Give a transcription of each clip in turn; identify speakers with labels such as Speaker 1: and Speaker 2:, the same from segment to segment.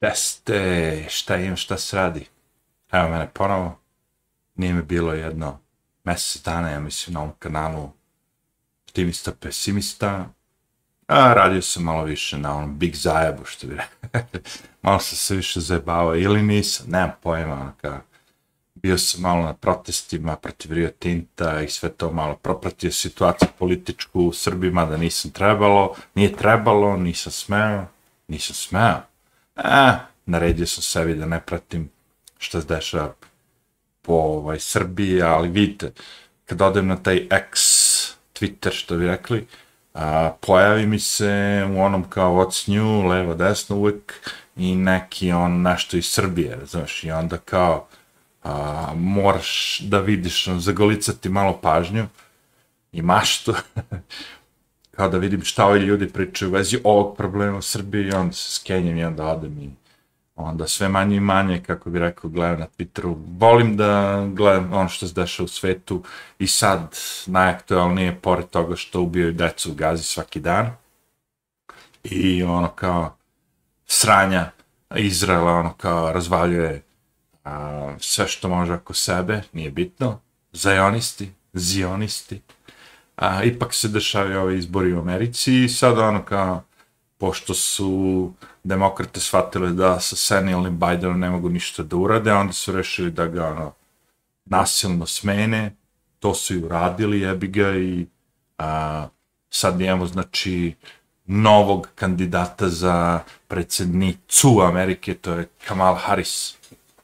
Speaker 1: Jeste, šta imam, šta se radi? Evo mene ponovo, nije mi bilo jedno mesec dana, ja mislim, na ovom kanalu optimista, pesimista, a radio sam malo više na onom big zajebu, što bi rekao. Malo sam se više zajebavao ili nisam, nemam pojma, onaka. Bio sam malo na protestima protiv Rio Tinta i sve to malo propratio situaciju političku u Srbiji, mada nije trebalo, nisam smeo. Naredio sam sebi da ne pratim šta se dešava po Srbiji, ali vidite, kad odem na taj X, Twitter, što bi rekli, pojavi mi se u onom kao what's new, levo, desno uvek, i neki nešto iz Srbije, znaš, i onda kao moraš da vidiš, zagolicati malo pažnju i maštu, kao da vidim šta ovi ljudi pričaju u vezi ovog problema u Srbiji, i onda se skenjem i onda odem i onda sve manje i manje, kako bi rekao, gledam na Twitteru. Volim da gledam ono što se dešava u svetu i sad najaktualnije, pored toga što ubijaju decu u Gazi svaki dan i ono kao sranja Izraela, ono kao razvaljuje sve što može oko sebe, nije bitno, zionisti, ipak se dešavaju ovi izbori u Americi i sad ono kao, pošto su demokrate shvatile da sa senilnim Bidenom ne mogu ništa da urade, onda su rešili da ga nasilno smene, to su i uradili, jebi ga, i sad imamo, znači, novog kandidata za predsednicu Amerike, to je Kamala Harris.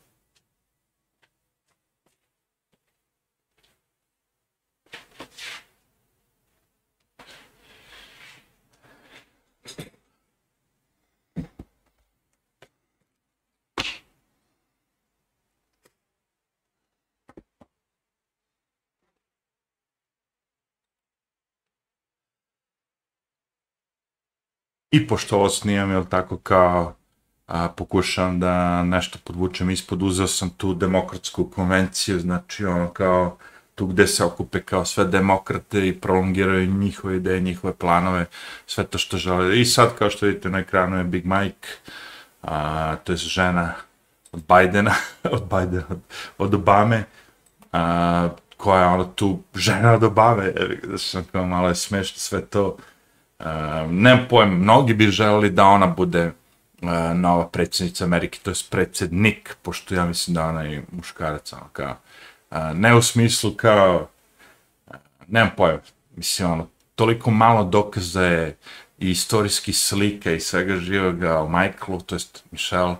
Speaker 1: I pošto ovo snimam, jel tako, kao pokušavam da nešto podvučem ispod, uzeo sam tu demokratsku konvenciju, znači ono kao tu gde se okupe kao sve demokrate i prolongiraju njihove ideje, njihove planove, sve to što žele. I sad, kao što vidite na ekranu, je Big Mike, to je žena od Bidena, od Obame, koja je ono tu žena od Obame, znači kao malo je smešno sve to. Nemam pojma, mnogi bi želeli da ona bude nova predsjednica Amerike, to je predsjednik, pošto ja mislim da ona je muškarac, ono kao, ne u smislu kao, nemam pojma, mislim ono, toliko malo dokaza je i istorijskih slika i svega živoga o Michaelu, to jest Michelle,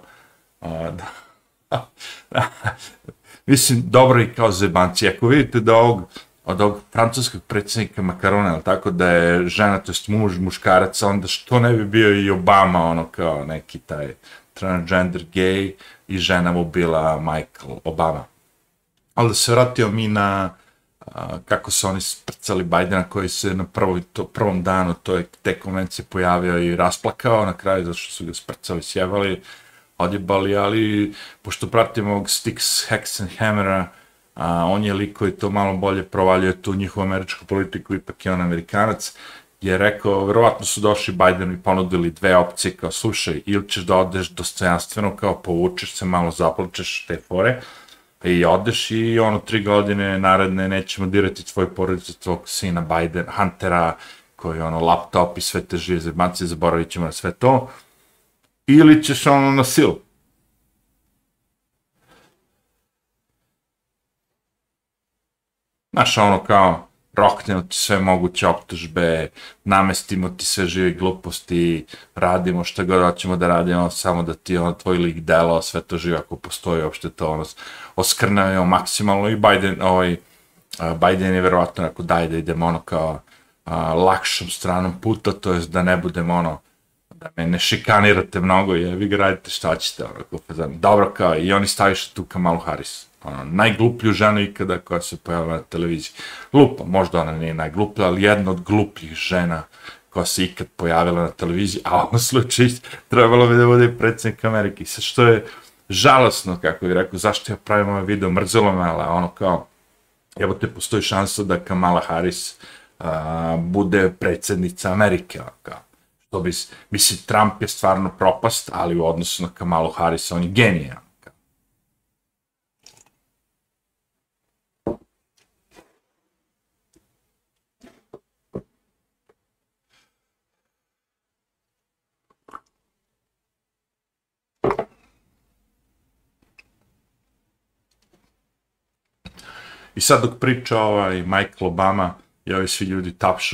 Speaker 1: mislim, dobro i kao zebanci, ako vidite da od ovog francuskog predsjednika Makarona, tako da je žena, to jest muškarac, onda što ne bi bio i Obama, ono kao neki taj transgender gay i žena mu bila Michael Obama. Ali da se vratio mi na kako su oni sprcali Bidena, koji se na prvom danu te konvencije pojavio i rasplakao na kraju, zato što su ga sprcali, sjevali, odjebali, ali pošto pratimo ovog Styx Hexenhammera, on je lik koji to malo bolje provaljuje tu njihovu američku politiku, ipak je on Amerikanac, je rekao, verovatno su došli Bidenu i ponudili dve opcije, kao slušaj, ili ćeš da odeš dostojanstveno, kao povučeš se, malo zaplačeš te fore, i odeš i ono 3 godine naredne nećemo dirati tvoju porodicu, tvojeg sina Huntera, koji je ono laptop i sve te žive zebanci, zaboravit ćemo na sve to, ili ćeš ono na silu. Znaš, ono kao, roknemo ti sve moguće optužbe, namestimo ti sve žive gluposti, radimo šta god hoćemo da radimo, samo da ti tvoj lik delo, sve to živo, ako postoji uopšte to, oskrnavimo maksimalno. I Biden je verovatno rekao da idemo ono kao lakšom stranom puta, to je da ne budem ono, da me ne šikanirate mnogo, vi ga radite šta ćete, dobro kao, i oni staviše tu Kamalu Harris. Najgluplju ženu ikada koja se pojavila na televiziji. Glupa, možda ona nije najgluplja, ali jedna od glupljih žena koja se ikad pojavila na televiziji, a u ovom slučaju trebalo bi da bude predsjednik Amerike. Sve što je žalosno, kako bih rekao, zašto ja pravim ovaj video, mrzelo me, ali ono kao, evo te postoji šansa da Kamala Harris bude predsjednica Amerike, kao. Mislim, Trump je stvarno propast, ali u odnosu na Kamalu Harris on je genijalan. I sad dok priča Michael Obama i ovi svi ljudi tapšu,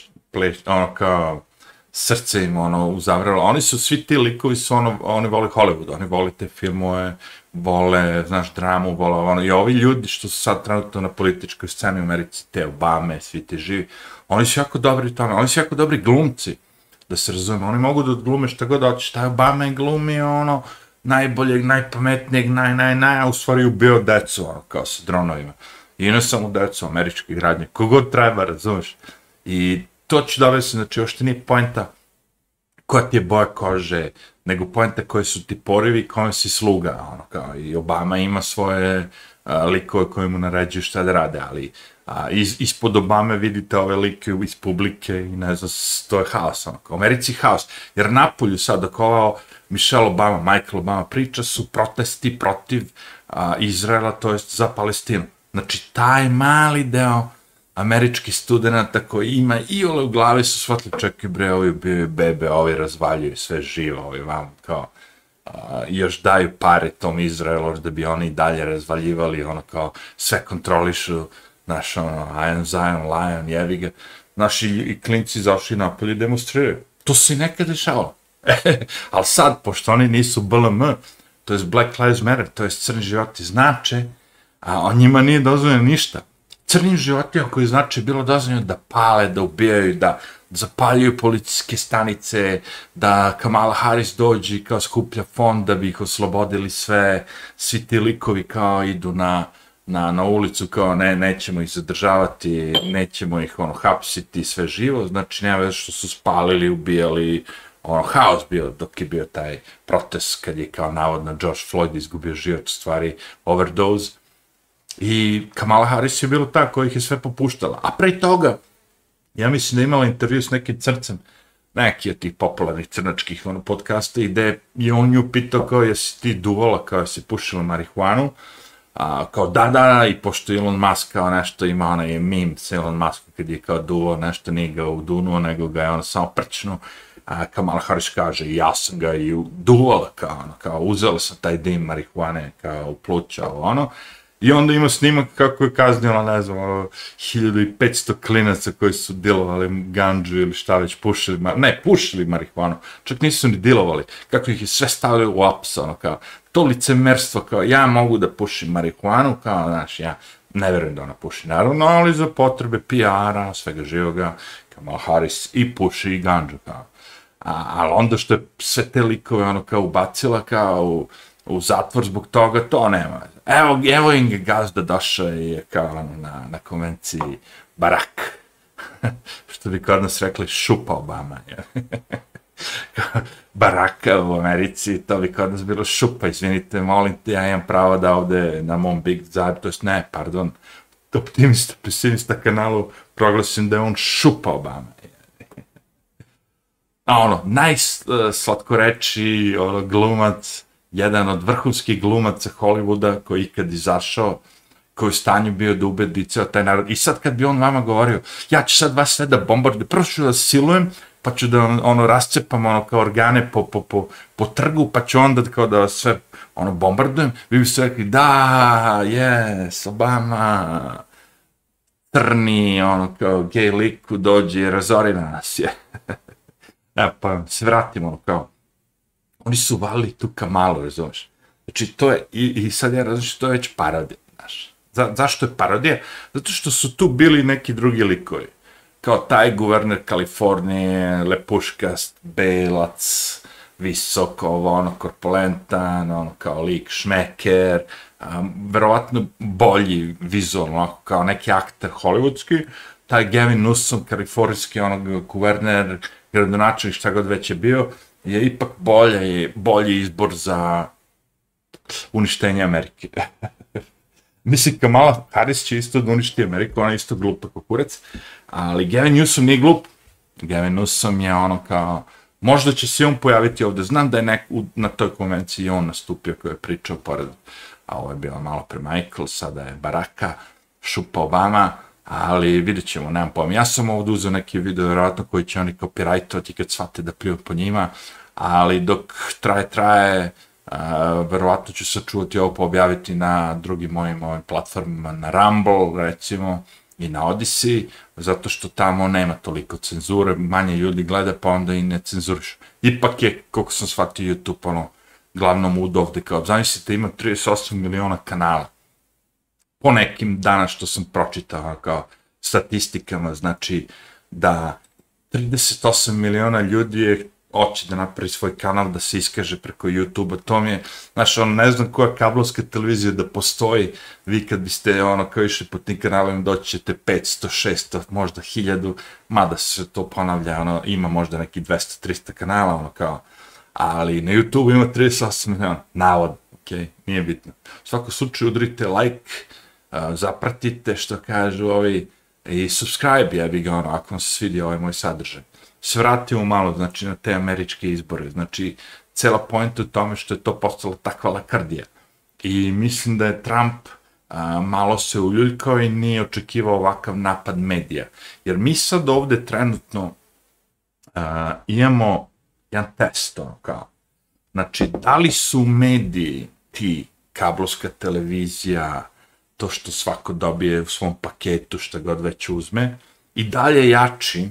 Speaker 1: ono kao srce im uzavrelo. Oni su, svi ti likovi su oni vole Hollywood, oni vole te filmove, vole, znaš, dramu, vole i ovi ljudi što su sad trenutno na političkoj sceni u Americi, te Obame, svi te živi, oni su jako dobri u tome, oni su jako dobri glumci, da se razumemo, oni mogu da odglume šta god hoće, šta je Obama je glumio, najboljeg, najpametnijeg, a u stvari ubio decu, kao sa dronovima. I ne samo decu, američkih radnje, kogod treba, razumeš. I to ću dovesti, znači, ošte nije poenta koja ti je boja kože, nego poenta koje su ti porivi i kome si sluga, kao, i Obama ima svoje likove koje mu naređuju šta da rade, ali ispod Obame vidite ove like iz publike i ne znam, to je haos, u Americi haos, jer napolju sad, ako Michelle Obama, Michael Obama priča, su protesti protiv Izraela, to jest za Palestinu. Znači, taj mali deo američkih studenta koji ima i ole u glavi su shvatili, čekaj bre, ovi bio bebe, ovi razvaljuju sve živo, ovi vam kao još daju pare tom Izraelu da bi oni dalje razvaljivali, kao sve kontrolišu, znaš, Iron Zion, Lion, jevi ga, naši i klinci zašli napolje i demonstriraju. To se i nekad dešavalo. Ali sad, pošto oni nisu BLM, to je Black Lives Matter, to je crni životi znače, a njima nije dozvoljeno ništa. Crnim životima koji znači bilo dozvoljeno da pale, da ubijaju, da zapaljuju policijske stanice, da Kamala Harris dođe i kao skuplja fond da bi ih oslobodili sve, svi ti likovi kao idu na ulicu kao nećemo ih zadržavati, nećemo ih hapsiti, sve živo, znači nema veze što su spalili, ubijali, haos bio dok je bio taj protest kad je kao navodno George Floyd izgubio život, stvari overdose. I Kamala Harris je bilo ta koja ih je sve popuštala. A pre toga, ja mislim da je imala intervju s nekim crcem, neki od tih popularnih crnačkih podcasta, i gde je on nju pitao kao jesi ti duvala, kao jesi pušila marihuanu, kao da, i pošto Elon Musk kao nešto ima onaj meme s Elon Muskom kad je kao duvao nešto, nije ga udunuo, nego ga je samo prčnuo. Kamala Harris kaže, ja sam ga i duvala, kao uzela sam taj dim marihuane, kao u pluća, I onda ima snimak kako je kaznila, ne znam, 1500 klinaca koji su dilovali ganđu ili šta već, pušili marihuanu, čak nisu ni dilovali, kako ih je sve stavili u aps, kao, to licemerstvo, kao, ja mogu da pušim marihuanu, kao, znaš, ja ne verujem da ona puši, naravno, ali za potrebe PR-a, svega živoga, Kamala Harris i puši i ganđu, kao, ali onda što je sve te likove, kao, ubacila, kao, u zatvor zbog toga, to nema. Evo im ga gazda došao i je kao na konvenciji Barak. Što bi kod nas rekli šupa Obama. Baraka u Americi, to bi kod nas bilo šupa, izvinite, molim te, ja imam pravo da ovde na mom Big Zab, to jest ne, pardon, optimista, pesimista kanalu proglasim da je on šupa Obama. A najslatkorečiji glumac, jedan od vrhunskih glumaca Hollywooda koji ikad izašao, koji u stanju bio da ubedi ceo taj narod. I sad kad bi on vama govorio, ja ću sad vas sve da bombardujem, prvo ću da silujem, pa ću da rascepam kao organe po trgu, pa ću onda kao da vas sve bombardujem, vi biste rekli, da, yes, Obama, crni, kao gej liku dođe i razori nas je. Pa se vratimo, kao, oni su valili tu Kamalu, razumeš? Znači, to je, i sad ja razumiješ, to je već parodija, znaš. Zašto je parodija? Zato što su tu bili neki drugi likovi. Kao taj guverner Kalifornije, lepuškast, belac, visoko, korpulentan, kao lik, šmeker, verovatno bolji vizualno, kao neki akter hollywoodski, taj Gavin Newsom, kalifornijski, guverner, gradonačelnik, šta god već je bio, je ipak bolji izbor za uništenje Amerike. Mislim, Kamala Harris će isto da uništi Ameriku, ona je isto glupa kao kurac, ali Gavin Newsom nije glup. Gavin Newsom je kao Možda će se on pojaviti ovde. Znam da je na toj konvenciji on nastupio koji je pričao pored, a ovo je bilo malo pre Michael, sada je Baraka, šupa Obama, ali vidjet ćemo, nemam pojma. Ja sam ovdje uzeo neki video, vjerojatno koji će oni copyrightovati kad shvate da pljuju po njima, ali dok traje, verovatno ću sačuvati ovo pa objaviti na drugim mojim platformama, na Rumble recimo i na Odyssey, zato što tamo nema toliko cenzure, manje ljudi gleda pa onda i ne cenzuriš. Ipak je, koliko sam shvatio, YouTube glavnom ud ovde, kao zamislite ima 38 miliona kanala. Po nekim danas što sam pročitao kao statistikama, znači da 38 miliona ljudi hoće da napravi svoj kanal, da se iskaže preko YouTube-a, to mi je, znaš, ne znam koja kablovska televizija da postoji, vi kad biste, kao išli po tim kanalima, doći ćete 500, 600, možda 1000, mada se to ponavlja, ima možda neki 200-300 kanala, kao, ali na YouTube ima 38 miliona, navodno, okej, nije bitno. U svakom slučaju udrite like, zapratite, što kažu ovi, i subscribe, ja bih ga, ako vam se svidio ovaj moj sadržaj. Se vratimo malo, znači, na te američke izbore. Znači, cela poenta u tome što je to postala takva lakrdija. I mislim da je Trump malo se uljuljkao i nije očekivao ovakav napad medija. Jer mi sad ovde trenutno imamo jedan test, kao. Znači, da li su mediji, ti, kablovska televizija, to što svako dobije u svom paketu, šta god već uzme, i dalje jači,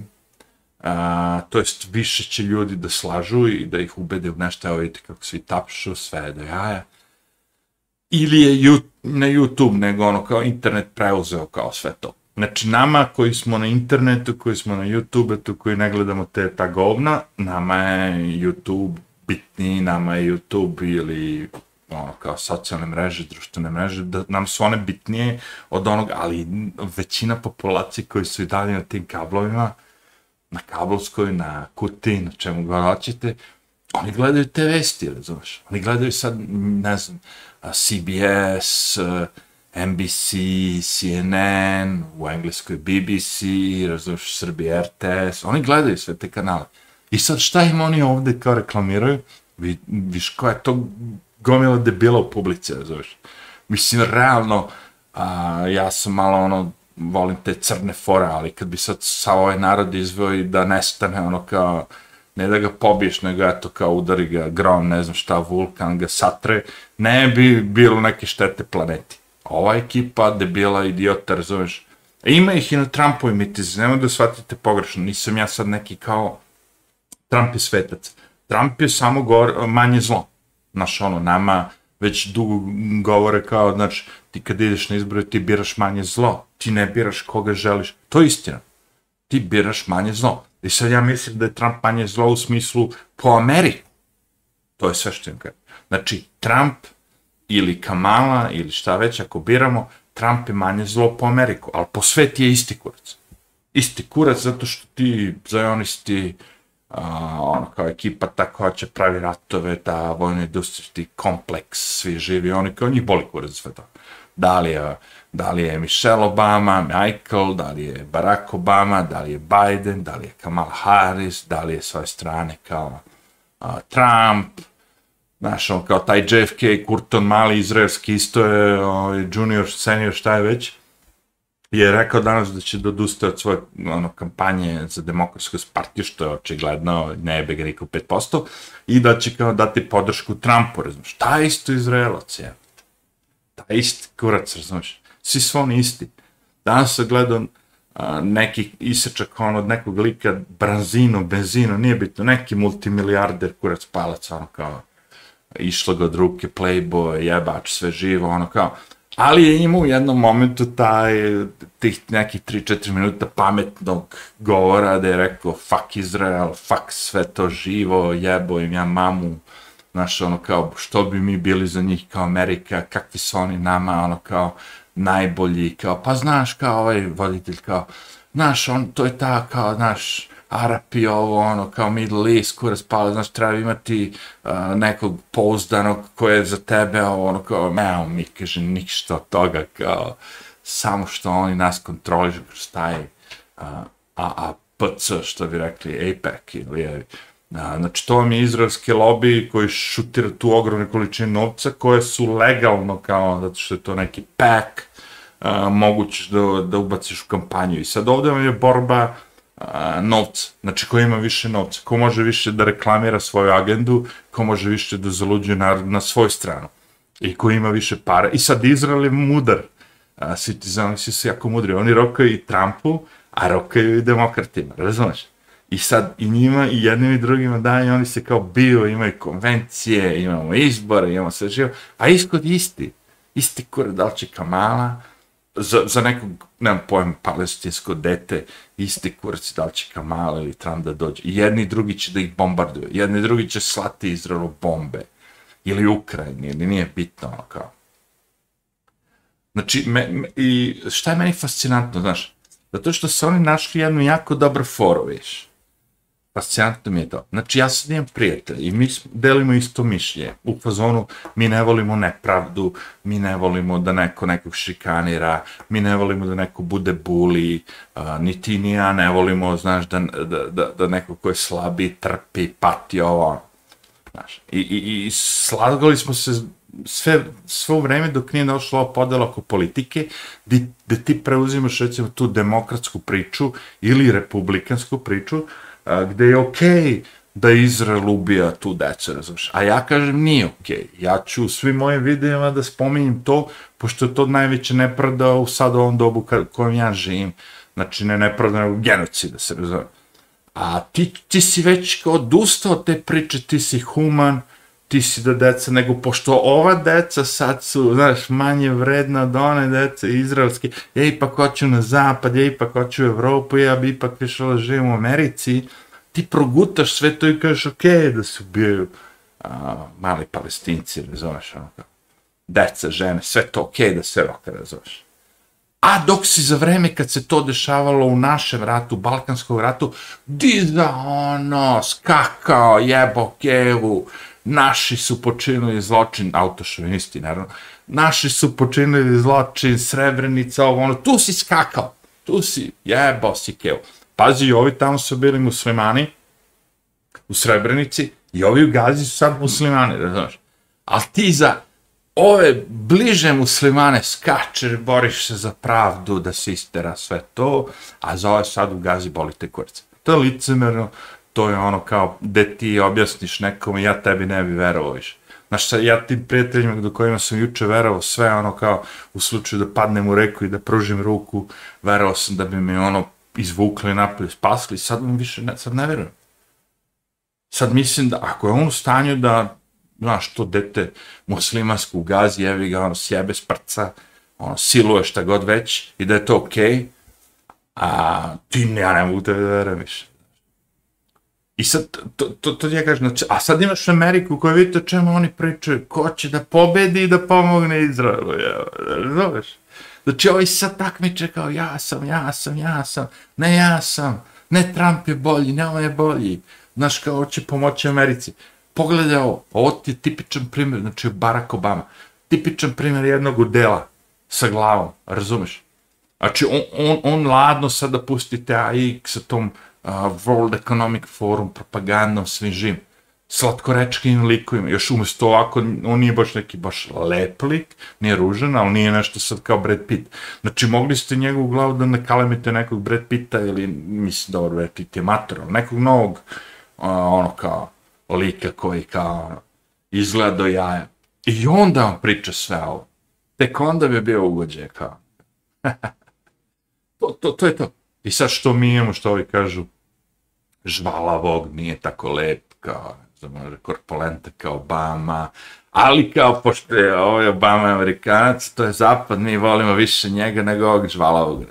Speaker 1: to jest više će ljudi da slažu i da ih ubede u nešto, evo vidite kako svi tapšu, sve je do jaja, ili je na YouTube, nego kao internet preuzeo kao sve to. Znači nama koji smo na internetu, koji smo na YouTube-u, koji ne gledamo ta govna, nama je YouTube bitniji, nama je YouTube ili kao socijalne mreže, društvene mreže, da nam su one bitnije od onog, ali većina populacije koji su i dalje na tim kablovima, na kablovskoj, na kuti, na čemu god hoćete, oni gledaju te vesti, razumeš? Oni gledaju sad, ne znam, CBS, NBC, CNN, u engleskoj BBC, razumeš, Srbija RTS, oni gledaju sve te kanale. I sad šta im oni ovde kao reklamiraju? Viš koja je to gomila debila u publici, razumeš? Mislim, realno, ja sam malo volim te crne fore, ali kad bi sad sa ovaj narod izveo i da nestane, kao, ne da ga pobiješ, nego eto kao udari ga grom, ne znam šta, vulkan ga satre, ne bi bilo neke štete planeti. Ova ekipa, debila, idiota, razumeš? Ima ih i na Trumpovim mitizi, nemoj da shvatite pogrešno, nisam ja sad neki kao Trump je svetac. Trump je samo manje zlo. Znaš, nama već dugo govore kao, znači, ti kad ideš na izbore, ti biraš manje zlo, ti ne biraš koga želiš. To je istina. Ti biraš manje zlo. I sad ja mislim da je Trump manje zlo u smislu po Ameriku. To je sve što im kaže. Znači, Trump ili Kamala ili šta već, ako biramo, Trump je manje zlo po Ameriku, ali po sveti je isti kurac. Isti kurac zato što ti zajonisti, kao ekipa tako hoće pravi ratove, ta vojno-industrijski kompleks, svi živi, oni kao njih boli kurac za sve to. Da li je Michelle Obama, Michael, da li je Barack Obama, da li je Biden, da li je Kamala Harris, da li je s ove strane kao Trump, znaš, kao taj JFK, Kurton Mali, izraelski, isto je junior, senior, šta je već, je rekao danas da će da odustaje od svoje kampanje za demokratsku partiju, što je očigledno, ne jebe ga niko 5%, i da će kao dati podršku Trumpu, razumiješ, ta isto Izraelac, je. Ta isti kurac, razumiješ, svi su oni isti. Danas sam gledao neki isečak od nekog lika, benzino, nije bitno, neki multimilijarder kurac palac, kao, išlo ga od ruke, playboy, jebač, sve živo, kao, ali je imao u jednom momentu tih nekih 3-4 minuta pametnog govora da je rekao fuck Izrael, fuck sve to živo, jebo im ja mamu, znaš, kao, što bi mi bili za njih kao Amerika, kakvi su oni nama, kao, najbolji, kao, pa znaš, kao ovaj voditelj, kao, znaš, to je ta, kao, znaš, Arapi ovo, kao Middle East, kurac pala, znaš, treba imati nekog pouzdanog koje je za tebe, kao, mi kaže, ništa od toga, kao, samo što oni nas kontrolišu kroz taj AAPC, što bi rekli, APEC, ili Znači, to vam je izraelski lobby koji šutira tu ogromne količine novca koje su legalno kao, zato što je to neki PAC, mogućeš da ubaciš u kampanju. I sad ovde vam je borba novca, znači ko ima više novca, ko može više da reklamira svoju agendu, ko može više da zaluđuje narod na svoju stranu i ko ima više para. I sad Izrael je mudar, svi ti zamisli su jako mudri, oni rokaju i Trumpu, a rokaju i demokratima, razumeš? I sad i njima i jednim i drugima daju, oni se kao bio, imaju konvencije, imamo izbore, imamo sve živo, a ishod isti kurac, da li će Kamala, za nekog, nemam pojem, palestinsko dete, isti kurac, da li će Kamala ili Trump da dođe. I jedni i drugi će da ih bombarduju, jedni i drugi će slati Izraelu bombe, ili Ukrajini, ili nije bitno, ono kao. Znači, i šta je meni fascinantno, znaš, zato što su oni našli jednu jako dobro foru, viš. Fascinantno mi je to. Znači, ja sad imam prijatelj i mi delimo isto mišljenje. U fazonu, mi ne volimo nepravdu, mi ne volimo da neko nekog šikanira, mi ne volimo da neko bude buli, ni ti ni ja ne volimo, znaš, da neko ko je slabi, trpi, pati ovo. Znaš, i slagali smo se sve u vreme dok nije došla ova podela oko politike, gde ti preuzimaš, recimo, tu demokratsku priču ili republikansku priču, gde je okej da Izrael ubija tu decu, razumiješ. A ja kažem, nije okej. Ja ću u svim mojim videima da spominjem to, pošto je to najveća nepravda u sad ovom dobu kojem ja živim. Znači, ne nepravda, nego genocida, se razumije. A ti si već odustao od te priče, ti si human, ti si da deca, nego pošto ova deca sad su, znaš, manje vredna od one dece izraelske, ja ipak hoću na zapad, ja ipak hoću u Evropu, ja bi ipak više da živim u Americi, ti progutaš sve to i kažeš, okej, da se ubijaju mali Palestinci, razumeš, ono kao, deca, žene, sve to okej da se roka, razumeš. A dok si za vreme kad se to dešavalo u našem ratu, Balkanskom ratu, skakao, jebo kevu, naši su počinili zločin, autošovinisti, naravno, naši su počinili zločin, Srebrenica, ono, tu si skakao, tu si, jebo si kevu. Pazi, ovi tamo su bili muslimani u Srebrenici i ovi u Gazi su sad muslimani, razumiješ? Ali ti za ove bliže muslimane skačeš, boriš se za pravdu, da se istera sve to, a za ove sad u Gazi boli te kurce. To je licemerno, to je ono kao, gde ti objasniš nekome, ja tebi ne bi verovao više. Znaš, sad ja tim prijateljima do kojima sam juče verovao, sve ono kao, u slučaju da padnem u reku i da pružim ruku, verovao sam da bi me ono izvukli napolje, spasli, sad mi više, sad ne verujem. Sad mislim da, ako je on u stanju da, znaš, to dete muslimansko u Gazi, jevi ga, ono, sjebe s prca, ono, siluje šta god već, i da je to okej, a ja ne mogu da verujem više. I sad, to ti ja kažem, znači, a sad imaš Ameriku koja vidite o čemu oni pričaju, ko će da pobedi i da pomogne Izraelu, znaš? Znači, ovaj sad takmiče kao, ja sam, ne Trump je bolji, ne on je bolji, znaš, kao, hoće pomoći Americi. Pogledaj ovo ti je tipičan primjer, znači Barack Obama, tipičan primjer jednog udela sa glavom, razumeš? Znači, on ladno sada pusti te AIK sa tom World Economic Forum, propagandom, svim živim, slatkorečkim likovima, još umjesto ovako, on nije baš neki baš lep lik, nije ružan, ali nije nešto sad kao Brad Pitt. Znači, mogli ste njegovu glavu da nakalemite nekog Brad Pitta ili, mislim, dobro, Brad Pitt je mator, ali nekog novog, ono kao, lika koji kao izgleda do jaja. I onda on priča sve ovo. Tek onda bi bio ugođe kao. To je to. I sad što mi imamo, što ovi kažu, žvalavog, nije tako lep, kao, može korpulenta kao Obama, ali kao, pošto je ovaj Obama Amerikanac, to je zapad, mi volimo više njega nego ovog žvalavog.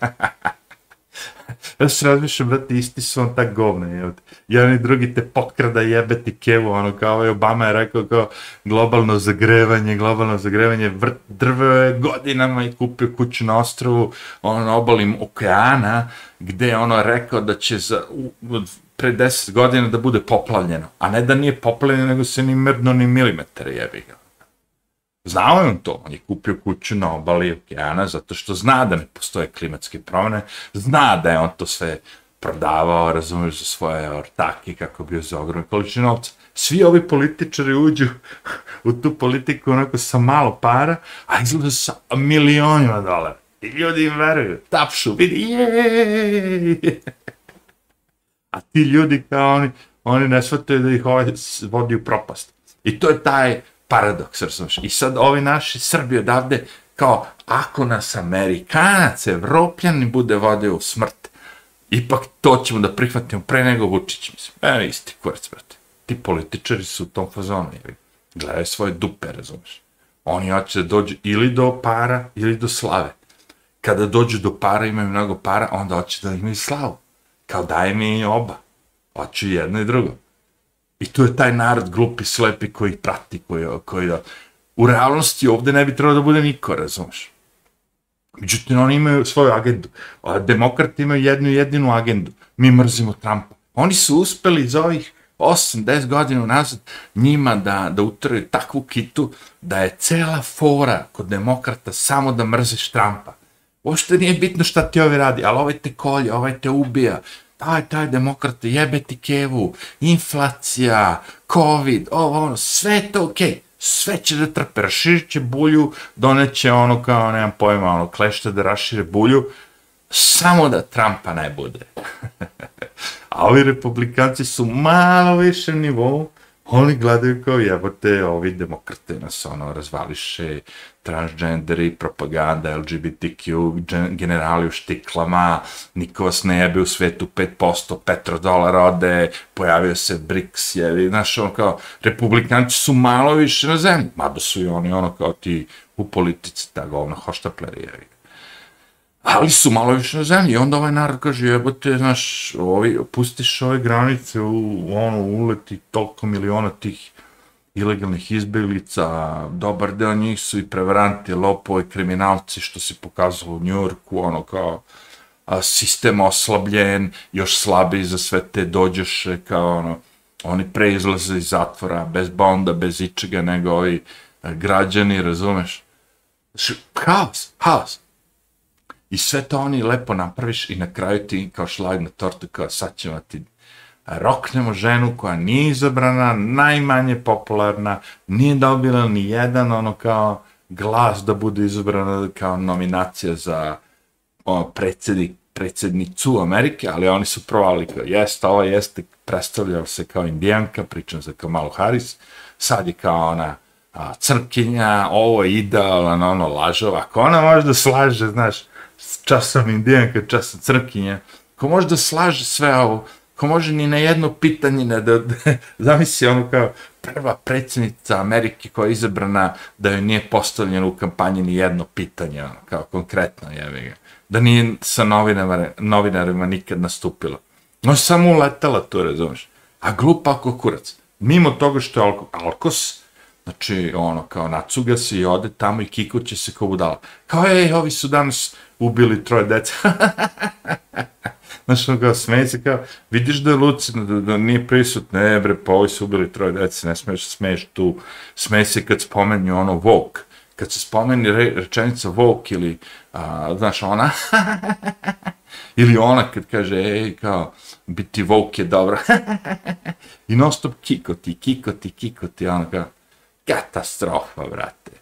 Speaker 1: Ja se razmišljam, brate, isti su on tak govne, jebate. Jedan i drugi te potkrada jebeti kevu, ono kao ovaj Obama je rekao kao globalno zagrevanje, drveo je godinama i kupio kuću na ostrovu, ono na obali okeana, gde je ono rekao da će pre 10 godina da bude poplavljeno, a ne da nije poplavljeno, nego se ni mrdno ni milimetar jebi ga. Znao je on to, on je kupio kuću na obali okeana zato što zna da ne postoje klimatske promene, zna da je on to sve prodavao, razumiješ, za svoje ortake, kako bio za ogromne količine novca. Svi ovi političari uđu u tu politiku onako sa malo para, a izgleda sa milionima dolara. I ljudi im veruju, tapšu, vidi, jej! A ti ljudi kao oni ne shvataju da ih ovaj vodi u propast. I to je taj paradoks, razumiješ. I sad ovi naši Srbi odavde, kao, ako nas Amerikanac, Evropljani bude vodio u smrt, ipak to ćemo da prihvatimo pre nego Vučić, mislim. Isti kurac, brate. Ti političari su u tom fazonu, gledaju svoje dupe, razumiješ. Oni hoće da dođu ili do para, ili do slave. Kada dođu do para, imaju mnogo para, onda hoće da imaju slavu. Kao daj mi oba. Hoću jedno i drugo. I tu je taj narod glupi, slepi koji prati, koji da... U realnosti ovde ne bi trebalo da bude niko, razumiješ. Međutim, oni imaju svoju agendu. Demokrati imaju jedinu agendu. Mi mrzimo Trumpa. Oni su uspeli za ovih 8-10 godina unazad njima da utraju takvu kitu da je cela fora kod demokrata samo da mrziš Trumpa. Uopšte nije bitno šta ti ovi radi, ali ovaj te kolje, ovaj te ubija. Taj demokrata, jebe ti kevu, inflacija, covid, ono, sve je to okej. Sve će da trpe, raširit će bulju, doneće ono kao, nemam pojma, ono, klešta da rašire bulju, samo da Trumpa ne bude. A ovi republikanci su malo više nivou, oni gledaju kao jebote, ovi demokrate nas ono razvališe, transgenderi, propaganda, LGBTQ, generali u štiklama, niko vas ne jebe u svetu 5%, petrodolar ode, pojavio se BRICS, znaš, ono kao, republikanci su malo više na zemlji, mada su i oni ono kao ti u politici, ta govna hoštapleri, ali su malo više na zemlji. I onda ovaj narod kaže, jebote, znaš, pustiš ove granice, uleti toliko miliona tih ilegalnih izbeglica, dobar deo njih su i prevaranti, lopovi, kriminalci, što se pokazalo u Njujorku, ono kao sistem oslabljen, još slabiji za sve te dođeše, kao ono, oni preizlaze iz zatvora, bez bonda, bez ičega, nego ovi građani, razumeš? Haos. I sve to oni lepo napraviš i na kraju ti kao šlag na tortu, kao sad ćemo ti roknemo ženu koja nije izabrana, najmanje popularna, nije dobila ni jedan ono kao glas da bude izabrana kao nominacija za predsjednicu Amerike, ali oni su provali kao jeste, ova jeste, predstavljao se kao indijanka, pričam za Kamalu Harris, sad je kao ona crkinja, ovo je idealan, ono lažova, ako ona može da slaže, znaš, časom indijanka, časom crkinja, ko može da slaže sve ovo, ko može ni na jedno pitanje ne da zamisli ono kao prva predsjednica Amerike koja je izabrana da joj nije postavljeno u kampanji ni jedno pitanje, ono kao konkretno, jevi ga, da nije sa novinarima nikad nastupila. Ona je samo uletela tu, razumeš, a glupa ako kurac. Mimo toga što je alkos, znači, ono, kao nacuga se i ode tamo i kikuće se kao budala. Kao, ovi su danas ubili 3 dece. Znaš, ono kao, smeje se kao, vidiš da je lucidno, da nije prisutno, ne bre, pa ovi su ubili 3 dece, ne smiješ da smeješ tu. Smeje se kad spomeni ono woke. Kad se spomeni rečenica woke ili, znaš, ona, ili ona kad kaže, kao, biti woke je dobro. I non stop kikoti, ono kao, katastrofa, brate.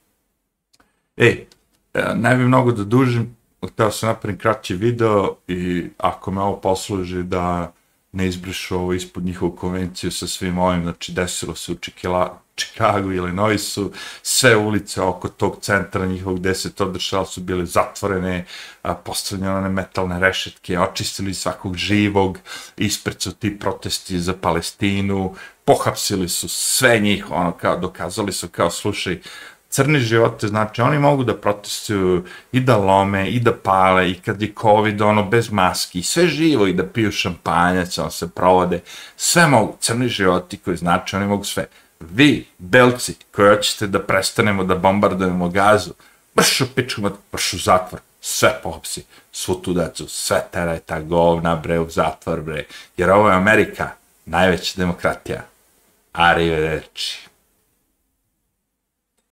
Speaker 1: Ne bi mnogo da dužim, hteo sam napravim kraći video i ako me ovo posluži da ne izbrišu ovo ispod njihovu konvenciju sa svim ovim, znači desilo se u Čikagu ili Illinoisu, sve ulice oko tog centra njihovog gde se to dešalo su bile zatvorene, postavljene one metalne rešetke, očistili svakog živog, ispred su ti protesti za Palestinu, pohapsili su sve njih, ono kao, dokazali su kao, slušaj, crni živote, znači oni mogu da protestuju i da lome i da pale i kad je COVID, ono, bez maski, sve živo i da piju šampanjac, ono se provode, sve mogu, crni životi koji znači oni mogu sve. Vi, belci, koji hoćete da prestanemo da bombardujemo Gazu, brš u pičku, brš u zatvor, sve pohapsi, svu tu decu, sve teraj ta govna, bre, u zatvor, bre, jer ovo je Amerika, najveća demokratija. Arrivederci.